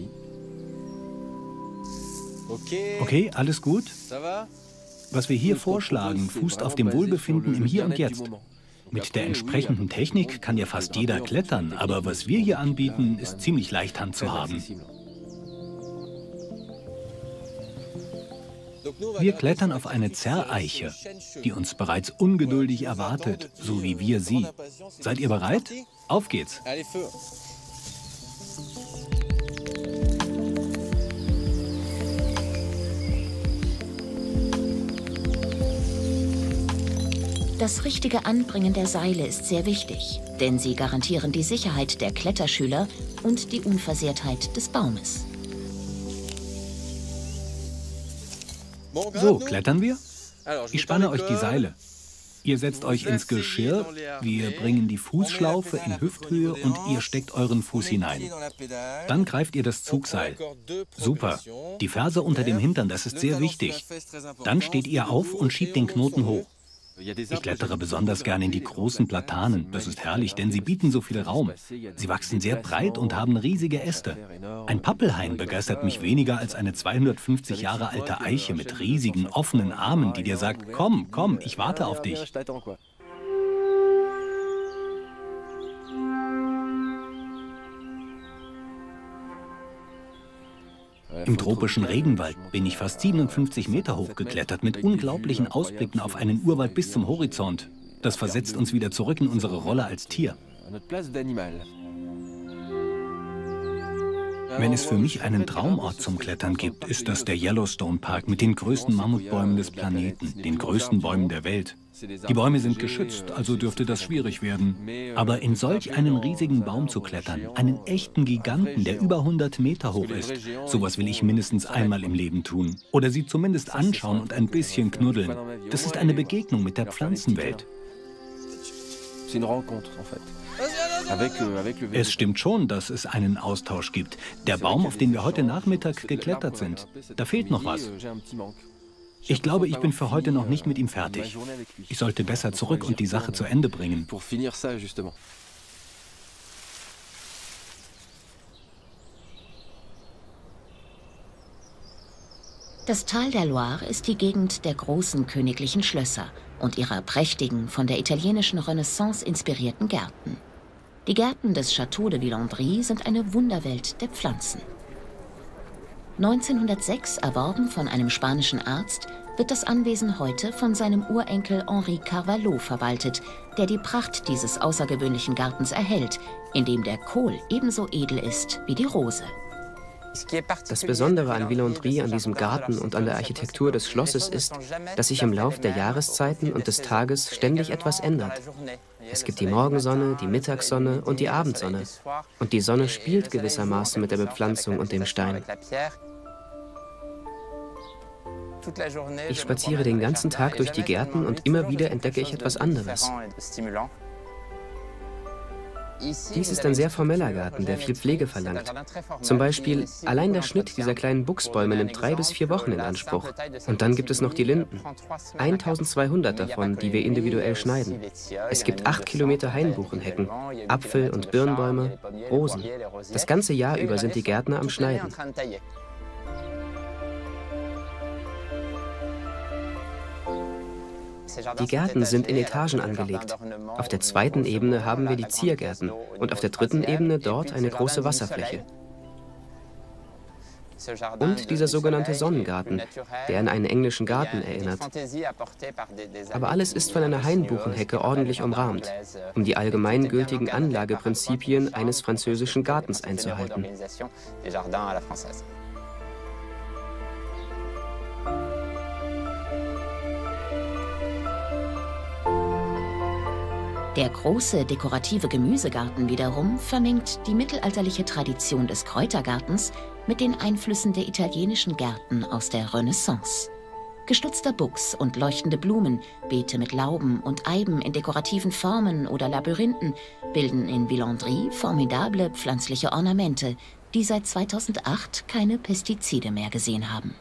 Okay, alles gut? Was wir hier vorschlagen, fußt auf dem Wohlbefinden im Hier und Jetzt. Mit der entsprechenden Technik kann ja fast jeder klettern, aber was wir hier anbieten, ist ziemlich leicht handzuhaben. Wir klettern auf eine Zerreiche, die uns bereits ungeduldig erwartet, so wie wir sie. Seid ihr bereit? Auf geht's! Das richtige Anbringen der Seile ist sehr wichtig, denn sie garantieren die Sicherheit der Kletterschüler und die Unversehrtheit des Baumes. So, klettern wir? Ich spanne euch die Seile. Ihr setzt euch ins Geschirr, wir bringen die Fußschlaufe in Hüfthöhe und ihr steckt euren Fuß hinein. Dann greift ihr das Zugseil. Super. Die Ferse unter dem Hintern, das ist sehr wichtig. Dann steht ihr auf und schiebt den Knoten hoch. Ich klettere besonders gerne in die großen Platanen. Das ist herrlich, denn sie bieten so viel Raum. Sie wachsen sehr breit und haben riesige Äste. Ein Pappelhain begeistert mich weniger als eine 250 Jahre alte Eiche mit riesigen, offenen Armen, die dir sagt, komm, komm, ich warte auf dich. Im tropischen Regenwald bin ich fast 57 Meter hoch geklettert, mit unglaublichen Ausblicken auf einen Urwald bis zum Horizont. Das versetzt uns wieder zurück in unsere Rolle als Tier. Wenn es für mich einen Traumort zum Klettern gibt, ist das der Yellowstone Park mit den größten Mammutbäumen des Planeten, den größten Bäumen der Welt. Die Bäume sind geschützt, also dürfte das schwierig werden. Aber in solch einen riesigen Baum zu klettern, einen echten Giganten, der über 100 Meter hoch ist, sowas will ich mindestens einmal im Leben tun. Oder sie zumindest anschauen und ein bisschen knuddeln. Das ist eine Begegnung mit der Pflanzenwelt. Es stimmt schon, dass es einen Austausch gibt. Der Baum, auf den wir heute Nachmittag geklettert sind, da fehlt noch was. Ich glaube, ich bin für heute noch nicht mit ihm fertig. Ich sollte besser zurück und die Sache zu Ende bringen. Das Tal der Loire ist die Gegend der großen königlichen Schlösser und ihrer prächtigen, von der italienischen Renaissance inspirierten Gärten. Die Gärten des Château de Villandry sind eine Wunderwelt der Pflanzen. 1906 erworben von einem spanischen Arzt, wird das Anwesen heute von seinem Urenkel Henri Carvalho verwaltet, der die Pracht dieses außergewöhnlichen Gartens erhält, in dem der Kohl ebenso edel ist wie die Rose. Das Besondere an Villandry, an diesem Garten und an der Architektur des Schlosses ist, dass sich im Lauf der Jahreszeiten und des Tages ständig etwas ändert. Es gibt die Morgensonne, die Mittagssonne und die Abendsonne. Und die Sonne spielt gewissermaßen mit der Bepflanzung und dem Stein. Ich spaziere den ganzen Tag durch die Gärten und immer wieder entdecke ich etwas anderes. Dies ist ein sehr formeller Garten, der viel Pflege verlangt. Zum Beispiel, allein der Schnitt dieser kleinen Buchsbäume nimmt 3 bis 4 Wochen in Anspruch. Und dann gibt es noch die Linden. 1200 davon, die wir individuell schneiden. Es gibt 8 Kilometer Hainbuchenhecken, Apfel- und Birnbäume, Rosen. Das ganze Jahr über sind die Gärtner am Schneiden. Die Gärten sind in Etagen angelegt. Auf der 2. Ebene haben wir die Ziergärten und auf der 3. Ebene dort eine große Wasserfläche. Und dieser sogenannte Sonnengarten, der an einen englischen Garten erinnert. Aber alles ist von einer Hainbuchenhecke ordentlich umrahmt, um die allgemeingültigen Anlageprinzipien eines französischen Gartens einzuhalten. Der große dekorative Gemüsegarten wiederum vermengt die mittelalterliche Tradition des Kräutergartens mit den Einflüssen der italienischen Gärten aus der Renaissance. Gestutzter Buchs und leuchtende Blumen, Beete mit Lauben und Eiben in dekorativen Formen oder Labyrinthen bilden in Villandry formidable pflanzliche Ornamente, die seit 2008 keine Pestizide mehr gesehen haben.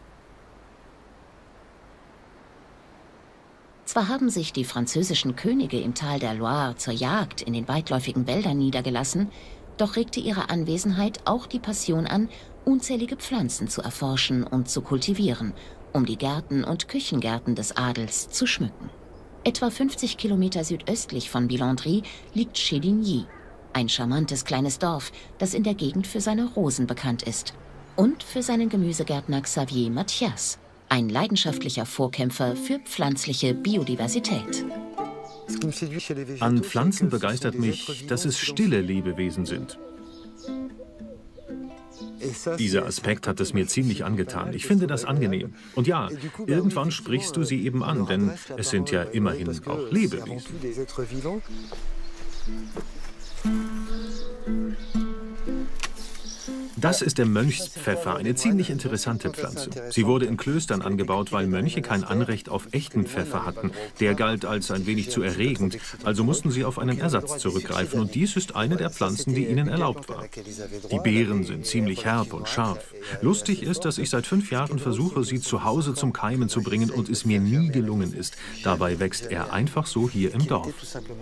Zwar haben sich die französischen Könige im Tal der Loire zur Jagd in den weitläufigen Wäldern niedergelassen, doch regte ihre Anwesenheit auch die Passion an, unzählige Pflanzen zu erforschen und zu kultivieren, um die Gärten und Küchengärten des Adels zu schmücken. Etwa 50 Kilometer südöstlich von Villandry liegt Chédigny, ein charmantes kleines Dorf, das in der Gegend für seine Rosen bekannt ist und für seinen Gemüsegärtner Xavier Mathias, ein leidenschaftlicher Vorkämpfer für pflanzliche Biodiversität. An Pflanzen begeistert mich, dass es stille Lebewesen sind. Dieser Aspekt hat es mir ziemlich angetan. Ich finde das angenehm. Und ja, irgendwann sprichst du sie eben an, denn es sind ja immerhin auch Lebewesen. Das ist der Mönchspfeffer, eine ziemlich interessante Pflanze. Sie wurde in Klöstern angebaut, weil Mönche kein Anrecht auf echten Pfeffer hatten. Der galt als ein wenig zu erregend, also mussten sie auf einen Ersatz zurückgreifen. Und dies ist eine der Pflanzen, die ihnen erlaubt war. Die Beeren sind ziemlich herb und scharf. Lustig ist, dass ich seit 5 Jahren versuche, sie zu Hause zum Keimen zu bringen und es mir nie gelungen ist. Dabei wächst er einfach so hier im Dorf.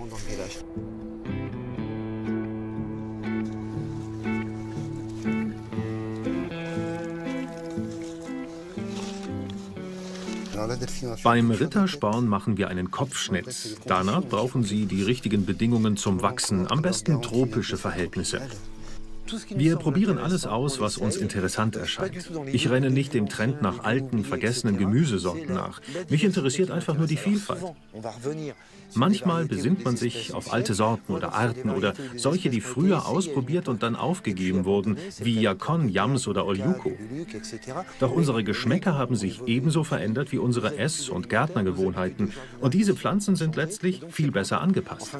Beim Rittersporn machen wir einen Kopfschnitt. Danach brauchen Sie die richtigen Bedingungen zum Wachsen, am besten tropische Verhältnisse. Wir probieren alles aus, was uns interessant erscheint. Ich renne nicht dem Trend nach alten, vergessenen Gemüsesorten nach. Mich interessiert einfach nur die Vielfalt. Manchmal besinnt man sich auf alte Sorten oder Arten oder solche, die früher ausprobiert und dann aufgegeben wurden, wie Yacon, Yams oder Oljuko. Doch unsere Geschmäcker haben sich ebenso verändert wie unsere Ess- und Gärtnergewohnheiten. Und diese Pflanzen sind letztlich viel besser angepasst.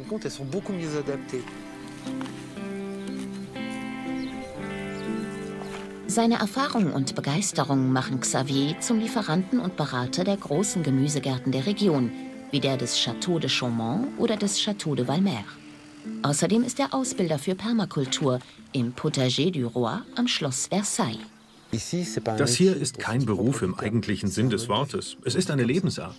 Seine Erfahrung und Begeisterung machen Xavier zum Lieferanten und Berater der großen Gemüsegärten der Region, wie der des Château de Chaumont oder des Château de Valmer. Außerdem ist er Ausbilder für Permakultur im Potager du Roi am Schloss Versailles. Das hier ist kein Beruf im eigentlichen Sinn des Wortes. Es ist eine Lebensart.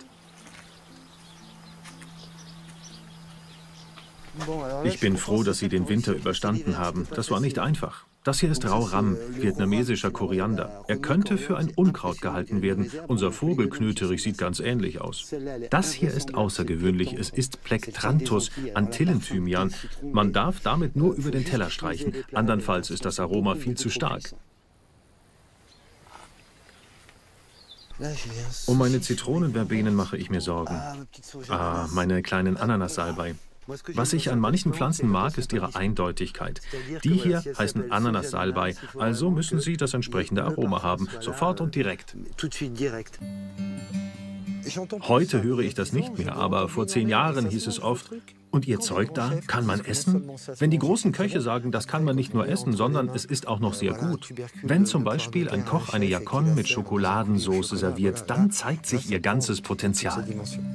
Ich bin froh, dass Sie den Winter überstanden haben. Das war nicht einfach. Das hier ist Rau Ram, vietnamesischer Koriander. Er könnte für ein Unkraut gehalten werden. Unser Vogelknöterich sieht ganz ähnlich aus. Das hier ist außergewöhnlich. Es ist Plectranthus, Antillenthymian. Man darf damit nur über den Teller streichen. Andernfalls ist das Aroma viel zu stark. Um meine Zitronenverbenen mache ich mir Sorgen. Ah, meine kleinen Ananassalbei. Was ich an manchen Pflanzen mag, ist ihre Eindeutigkeit. Die hier heißen Ananassalbei, also müssen sie das entsprechende Aroma haben, sofort und direkt. Heute höre ich das nicht mehr, aber vor 10 Jahren hieß es oft, und Ihr Zeug da, kann man essen? Wenn die großen Köche sagen, das kann man nicht nur essen, sondern es ist auch noch sehr gut. Wenn zum Beispiel ein Koch eine Yacon mit Schokoladensauce serviert, dann zeigt sich ihr ganzes Potenzial.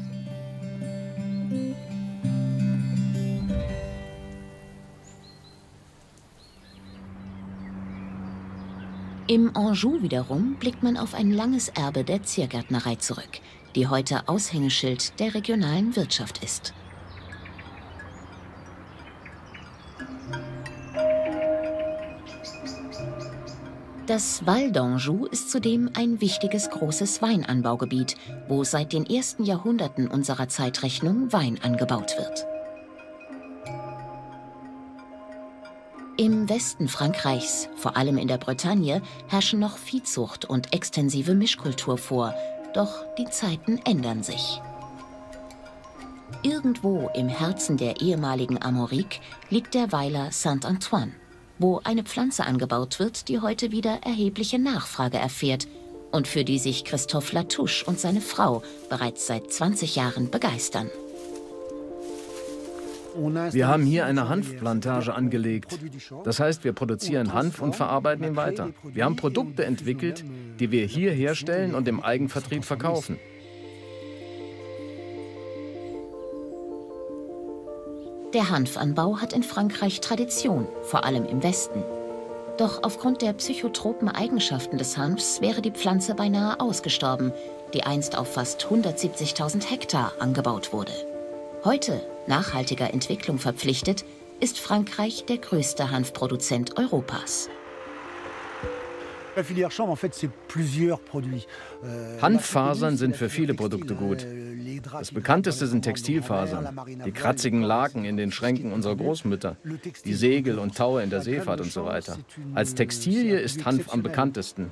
Im Anjou wiederum blickt man auf ein langes Erbe der Ziergärtnerei zurück, die heute Aushängeschild der regionalen Wirtschaft ist. Das Val d'Anjou ist zudem ein wichtiges großes Weinanbaugebiet, wo seit den ersten Jahrhunderten unserer Zeitrechnung Wein angebaut wird. Im Westen Frankreichs, vor allem in der Bretagne, herrschen noch Viehzucht und extensive Mischkultur vor, doch die Zeiten ändern sich. Irgendwo im Herzen der ehemaligen Armorique liegt der Weiler Saint-Antoine, wo eine Pflanze angebaut wird, die heute wieder erhebliche Nachfrage erfährt und für die sich Christophe Latouche und seine Frau bereits seit 20 Jahren begeistern. Wir haben hier eine Hanfplantage angelegt. Das heißt, wir produzieren Hanf und verarbeiten ihn weiter. Wir haben Produkte entwickelt, die wir hier herstellen und im Eigenvertrieb verkaufen. Der Hanfanbau hat in Frankreich Tradition, vor allem im Westen. Doch aufgrund der psychotropen Eigenschaften des Hanfs wäre die Pflanze beinahe ausgestorben, die einst auf fast 170.000 Hektar angebaut wurde. Heute, nachhaltiger Entwicklung verpflichtet, ist Frankreich der größte Hanfproduzent Europas. Hanffasern sind für viele Produkte gut. Das bekannteste sind Textilfasern, die kratzigen Laken in den Schränken unserer Großmütter, die Segel und Taue in der Seefahrt und so weiter. Als Textilie ist Hanf am bekanntesten.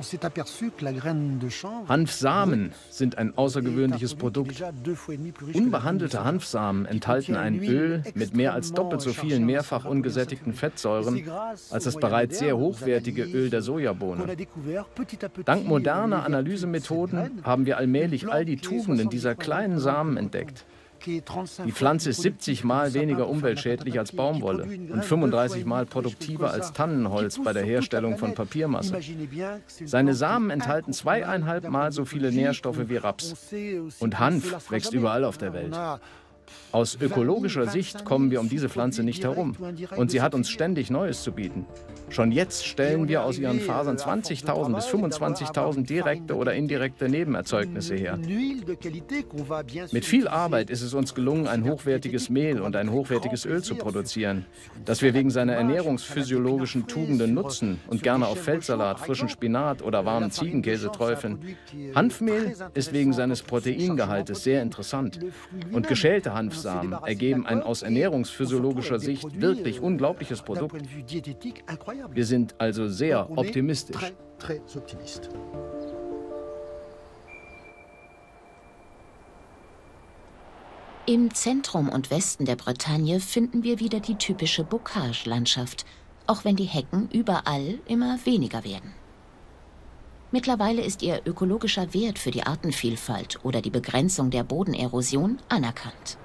Hanfsamen sind ein außergewöhnliches Produkt. Unbehandelte Hanfsamen enthalten ein Öl mit mehr als doppelt so vielen mehrfach ungesättigten Fettsäuren als das bereits sehr hochwertige Öl der Sojabohne. Dank moderner Analysemethoden haben wir allmählich all die Tugenden dieser kleinen Samen entdeckt. Die Pflanze ist 70 Mal weniger umweltschädlich als Baumwolle und 35 Mal produktiver als Tannenholz bei der Herstellung von Papiermasse. Seine Samen enthalten 2,5 Mal so viele Nährstoffe wie Raps. Und Hanf wächst überall auf der Welt. Aus ökologischer Sicht kommen wir um diese Pflanze nicht herum. Und sie hat uns ständig Neues zu bieten. Schon jetzt stellen wir aus ihren Fasern 20.000 bis 25.000 direkte oder indirekte Nebenerzeugnisse her. Mit viel Arbeit ist es uns gelungen, ein hochwertiges Mehl und ein hochwertiges Öl zu produzieren, das wir wegen seiner ernährungsphysiologischen Tugenden nutzen und gerne auf Feldsalat, frischen Spinat oder warmen Ziegenkäse träufeln. Hanfmehl ist wegen seines Proteingehaltes sehr interessant. Und geschälte Hanfsamen ergeben ein aus ernährungsphysiologischer Sicht wirklich unglaubliches Produkt. Wir sind also sehr optimistisch. Im Zentrum und Westen der Bretagne finden wir wieder die typische Bocage-Landschaft, auch wenn die Hecken überall immer weniger werden. Mittlerweile ist ihr ökologischer Wert für die Artenvielfalt oder die Begrenzung der Bodenerosion anerkannt.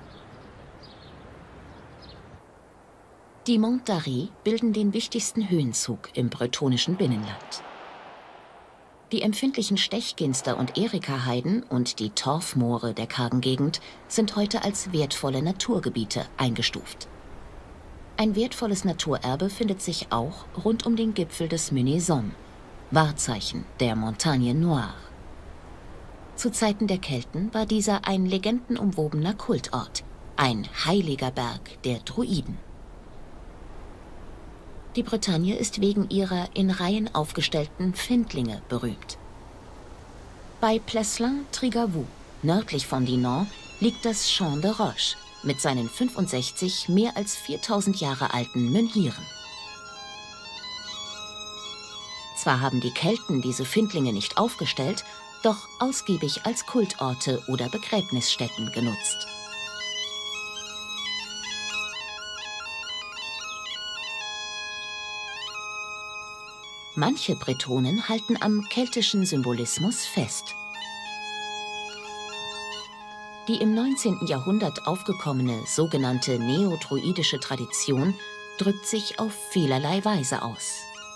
Die Monts d'Arrée bilden den wichtigsten Höhenzug im bretonischen Binnenland. Die empfindlichen Stechginster- und Erika-Heiden und die Torfmoore der kargen Gegend sind heute als wertvolle Naturgebiete eingestuft. Ein wertvolles Naturerbe findet sich auch rund um den Gipfel des Menesons, Wahrzeichen der Montagne Noire. Zu Zeiten der Kelten war dieser ein legendenumwobener Kultort, ein heiliger Berg der Druiden. Die Bretagne ist wegen ihrer in Reihen aufgestellten Findlinge berühmt. Bei Plessin-Trigavou, nördlich von Dinan, liegt das Champ de Roche mit seinen 65 mehr als 4000 Jahre alten Menhiren. Zwar haben die Kelten diese Findlinge nicht aufgestellt, doch ausgiebig als Kultorte oder Begräbnisstätten genutzt. Manche Bretonen halten am keltischen Symbolismus fest. Die im 19. Jahrhundert aufgekommene sogenannte neodruidische Tradition drückt sich auf vielerlei Weise aus.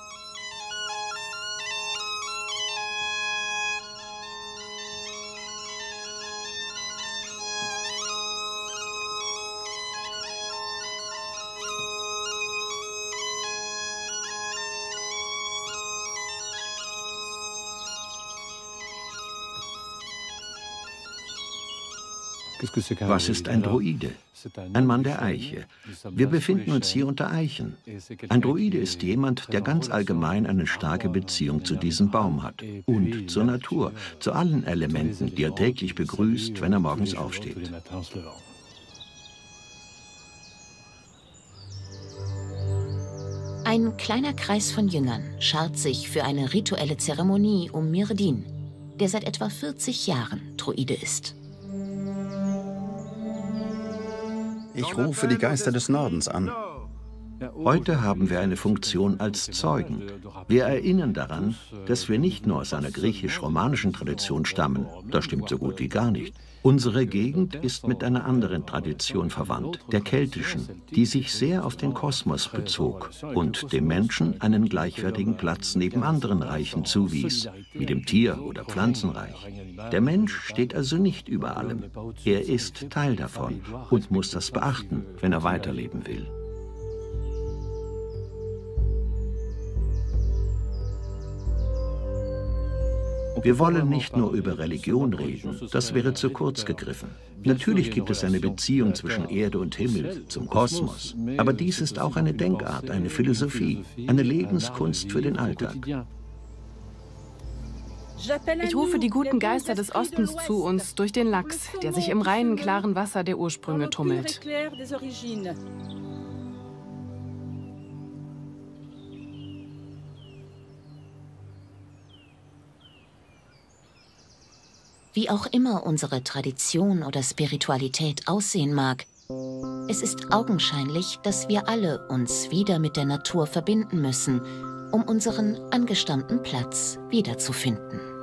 Was ist ein Druide? Ein Mann der Eiche. Wir befinden uns hier unter Eichen. Ein Druide ist jemand, der ganz allgemein eine starke Beziehung zu diesem Baum hat und zur Natur, zu allen Elementen, die er täglich begrüßt, wenn er morgens aufsteht. Ein kleiner Kreis von Jüngern schart sich für eine rituelle Zeremonie um Myrdin, der seit etwa 40 Jahren Druide ist. Ich rufe die Geister des Nordens an. Heute haben wir eine Funktion als Zeugen. Wir erinnern daran, dass wir nicht nur aus einer griechisch-romanischen Tradition stammen. Das stimmt so gut wie gar nicht. Unsere Gegend ist mit einer anderen Tradition verwandt, der keltischen, die sich sehr auf den Kosmos bezog und dem Menschen einen gleichwertigen Platz neben anderen Reichen zuwies, wie dem Tier- oder Pflanzenreich. Der Mensch steht also nicht über allem. Er ist Teil davon und muss das beachten, wenn er weiterleben will. Wir wollen nicht nur über Religion reden, das wäre zu kurz gegriffen. Natürlich gibt es eine Beziehung zwischen Erde und Himmel, zum Kosmos. Aber dies ist auch eine Denkart, eine Philosophie, eine Lebenskunst für den Alltag. Ich rufe die guten Geister des Ostens zu uns durch den Lachs, der sich im reinen, klaren Wasser der Ursprünge tummelt. Wie auch immer unsere Tradition oder Spiritualität aussehen mag, es ist augenscheinlich, dass wir alle uns wieder mit der Natur verbinden müssen, um unseren angestammten Platz wiederzufinden.